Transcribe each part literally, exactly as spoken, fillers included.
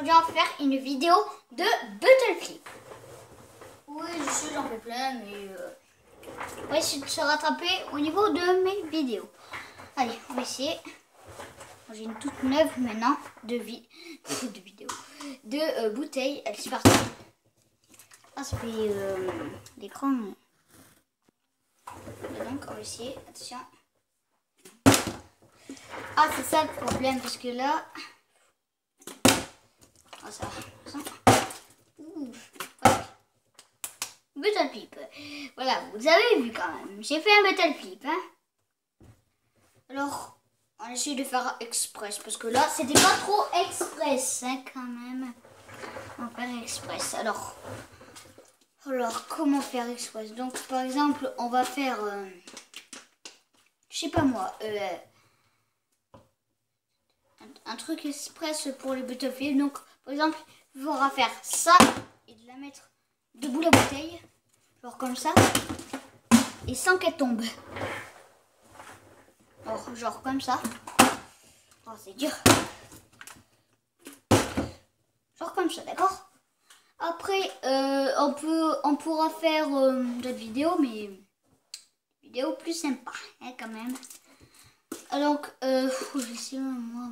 Aujourd'hui, on va faire une vidéo de Bottle Flip. Oui, je sais, j'en fais plein, mais euh, on va essayer de se rattraper au niveau de mes vidéos. Allez, on va essayer. J'ai une toute neuve maintenant de, vi de vidéo, de euh, bouteille. Allez, c'est parti. Ah, ça fait euh, l'écran. Donc, on va essayer. Attention. Ah, c'est ça le problème, parce que là... Ah, ça va. Ouh. Ouais. Bottle Flip. Voilà, vous avez vu quand même. J'ai fait un Bottle Flip. Hein. Alors, on essaie de faire express, parce que là, c'était pas trop express, hein, quand même. On va faire express. Alors, alors, comment faire express? Donc, par exemple, on va faire... Euh, je sais pas moi... Euh, un truc express pour les Bottle Flip. Donc, par exemple, il faudra faire ça et de la mettre debout la bouteille, genre comme ça, et sans qu'elle tombe. Alors, genre comme ça. Oh, c'est dur. Genre comme ça, d'accord? Après, euh, on peut, on pourra faire euh, d'autres vidéos, mais vidéos plus sympas, hein, quand même. Donc, euh, je vais essayer moi.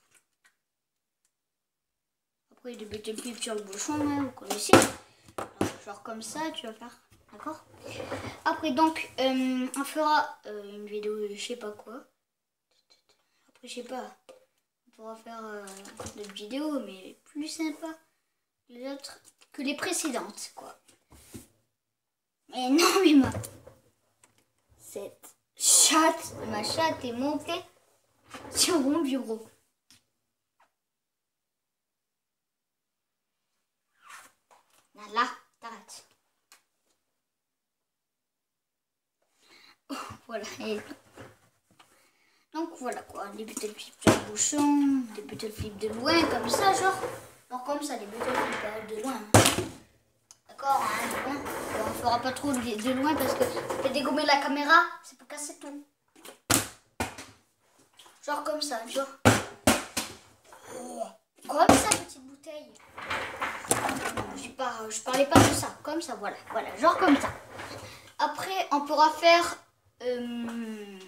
Après, des Bottle Flip sur le bouchon, hein, vous connaissez. Alors, genre comme ça, tu vas faire, d'accord? Après, donc, euh, on fera euh, une vidéo, je sais pas quoi. Après, je sais pas, on pourra faire euh, d'autres vidéos, mais plus sympa les autres que les précédentes, quoi. Mais non, mais ma cette chatte, ma chatte est montée sur mon bureau. Là, t'arrêtes. Oh, voilà. Et donc voilà quoi, des Bottle Flip sur le bouchon, des Bottle Flip de loin, comme ça, genre. Genre comme ça, des Bottle Flip de loin. D'accord, hein, de loin. Bon, on fera pas trop de, de loin parce que ça peut dégommer la caméra, c'est pour casser tout. Genre comme ça, tu vois. Oh, comme ça, petite bouteille. Je, pas, je parlais pas de ça, comme ça, voilà, voilà, genre comme ça. Après, on pourra faire euh,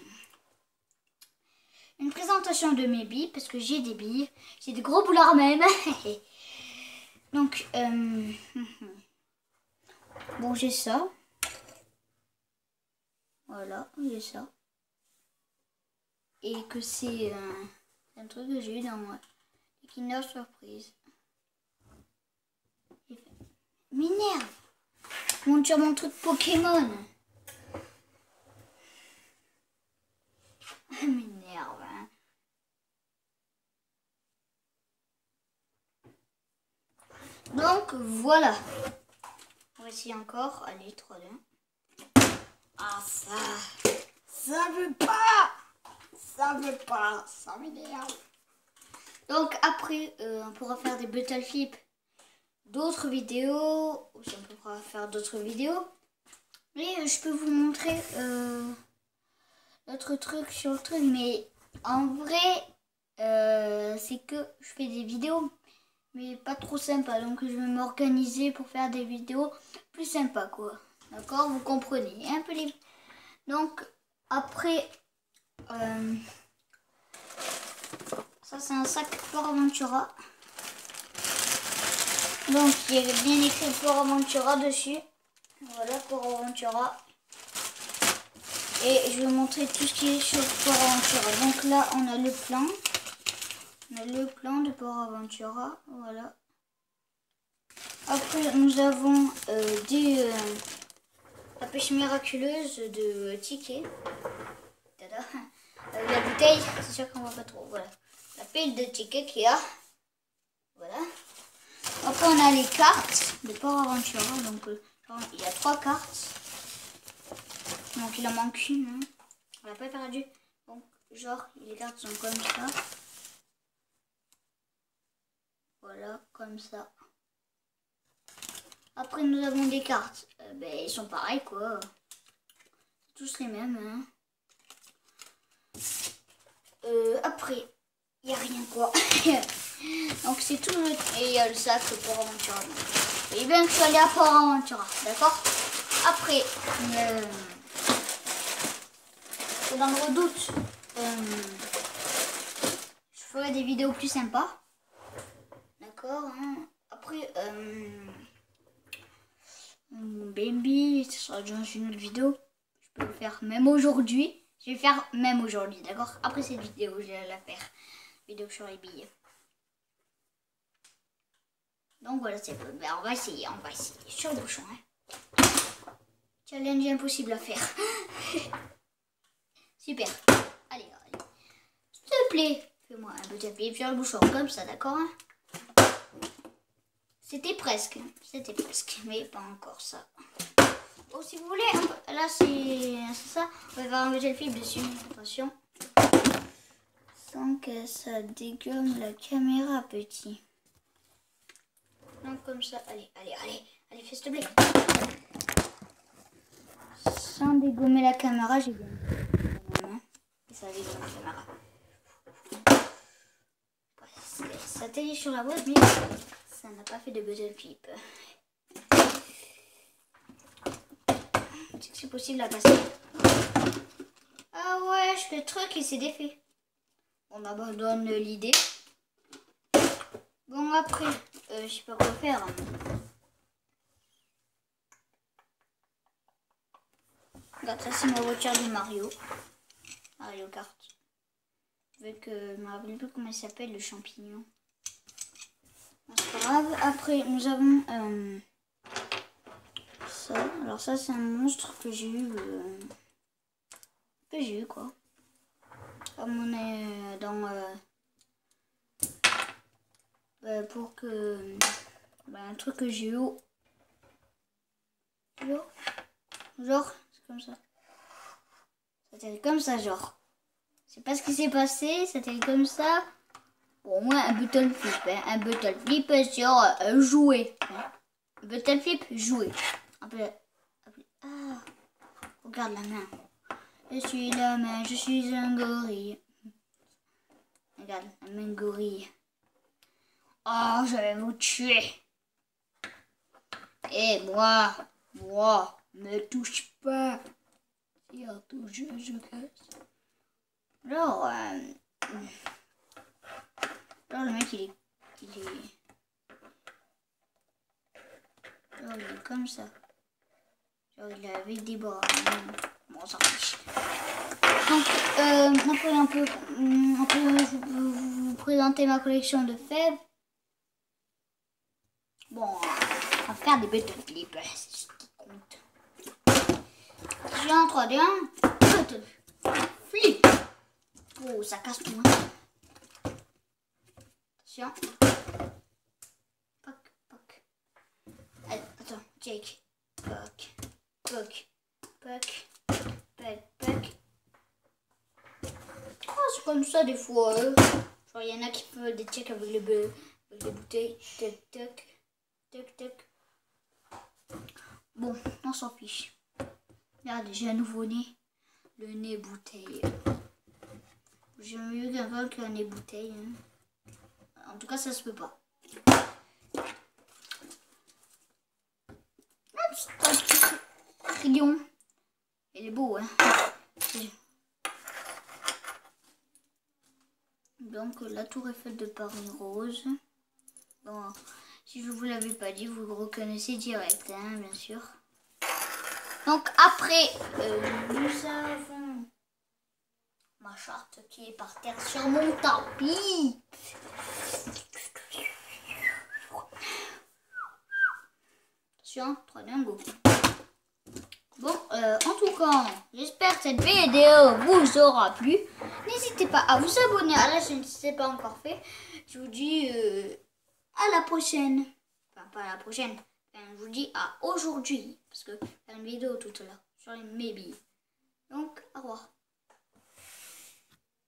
une présentation de mes billes, parce que j'ai des billes, j'ai des gros boulards même. Donc, euh, bon, j'ai ça. Voilà, j'ai ça. Et que c'est euh, un truc que j'ai eu dans moi. Les Kinder Surprise. M'énerve. Montre sur mon truc Pokémon. M'énerve. Hein. Donc voilà. Voici encore. Allez, trois, deux. Ah ça. Ça veut pas. Ça veut pas. Ça m'énerve. Donc après, euh, on pourra faire des Bottle Flip. D'autres vidéos. Aussi, on pourra faire d'autres vidéos. Mais je peux vous montrer euh, d'autres trucs sur le truc. Mais en vrai, euh, c'est que je fais des vidéos, mais pas trop sympa. Donc je vais m'organiser pour faire des vidéos plus sympas, quoi. D'accord, vous comprenez un peu les... Donc après, euh, ça c'est un sac Port Aventura. Donc il y avait bien écrit Port Aventura dessus. Voilà, Port Aventura. Et je vais vous montrer tout ce qui est sur Port Aventura. Donc là, on a le plan. On a le plan de Port Aventura. Voilà. Après, nous avons euh, des, euh, la pêche miraculeuse de tickets. Tada. Euh, la bouteille, c'est sûr qu'on voit pas trop. Voilà. La pile de tickets qu'il y a. Voilà. Après, on a les cartes de Port Aventura. Donc, euh, il y a trois cartes. Donc il en manque une. Hein. On l'a pas perdu. Donc genre les cartes sont comme ça. Voilà, comme ça. Après nous avons des cartes. Euh, ben, ils sont pareils quoi. Tous les mêmes. Hein. Euh, après, il n'y a rien quoi. Donc c'est tout. Et il y a le sac pour Aventura. Et bien que je suis allée à Port Aventura, d'accord. Après, euh, dans le redoute, euh, je ferai des vidéos plus sympas. D'accord, hein. Après, euh, mon baby, ce sera dans une autre vidéo. Je peux le faire même aujourd'hui. Je vais le faire même aujourd'hui, d'accord. Après cette vidéo, je vais la faire. Vidéo sur les billets. Donc voilà, c'est peu. Ben, on va essayer, on va essayer. Sur le bouchon, hein. Challenge impossible à faire. Super. Allez, allez. S'il te plaît, fais-moi un petit pied sur le bouchon, comme ça, d'accord, hein. C'était presque, c'était presque, mais pas encore ça. Bon, si vous voulez, là c'est ça, on va enlever le fil dessus, attention. Sans que ça dégomme la caméra, petit. Donc comme ça, allez, allez, allez, allez, fais s'il te plaît. Sans dégommer la caméra, j'ai bien. Ça dégomme la caméra. Ça télé sur la boîte, mais ça n'a pas fait de button flip. C'est que c'est possible à passer. Ah ouais, je fais le truc et c'est défait. On abandonne l'idée. Bon, après, euh, je sais pas quoi faire. Regarde, ça c'est ma voiture de Mario. Mario Kart. Avec, euh, je me rappelle plus comment il s'appelle, le champignon. C'est pas grave. Après, nous avons euh, ça. Alors ça, c'est un monstre que j'ai eu, euh, que j'ai eu quoi. Comme on est dans euh, bah, pour que bah, un truc que j'ai eu. Genre, genre c'est comme ça. Ça atterrit comme ça, genre. Je sais pas ce qui s'est passé. Ça atterrit comme ça. Pour moi, un button flip, hein. Un button flip sur euh, jouer. Hein. Un button flip, jouer. Un peu, un peu, ah, regarde la main. Je suis la main, je suis un gorille. Regarde, la main gorille. Oh, je vais vous tuer. Et moi, moi, ne touche pas. Si on touche, je, je casse. Alors, euh, alors le mec il est, il est, alors il est comme ça. Genre il est avec des bras. Bon, ça fiche. Donc, euh, après un peu, un peu, je peux vous présenter ma collection de fèves. Bon, on va faire des button flips, c'est ce qui compte. J'ai un trois D un, button flip. Oh, ça casse tout. Hein. Attention. Poc, poc. Allez, attends, Jake. Poc, poc, poc, poc, poc. Oh, c'est comme ça des fois. Hein. Genre, il y en a qui peuvent des checks avec les, avec les bouteilles. Toc, toc, toc, toc. Bon, on s'en fiche. Regarde, j'ai un nouveau-né. Le nez bouteille. J'aime mieux qu'un qu'un nez bouteille. Hein. En tout cas, ça se peut pas. Un petit crayon. Il est beau, hein. Donc, la tour Eiffel de Paris rose. Bon, si je vous l'avais pas dit, vous le reconnaissez direct, hein, bien sûr. Donc, après, euh, nous avons ma charte qui est par terre sur mon tapis. Attention, trois dingos. Bon, euh, en tout cas, j'espère que cette vidéo vous aura plu. N'hésitez pas à vous abonner à la chaîne si ce n'est pas encore fait. Je vous dis euh, à la prochaine. Enfin, pas à la prochaine. Enfin, je vous dis à aujourd'hui. Parce que faire une vidéo tout à l'heure sur les maybe. Donc, au revoir.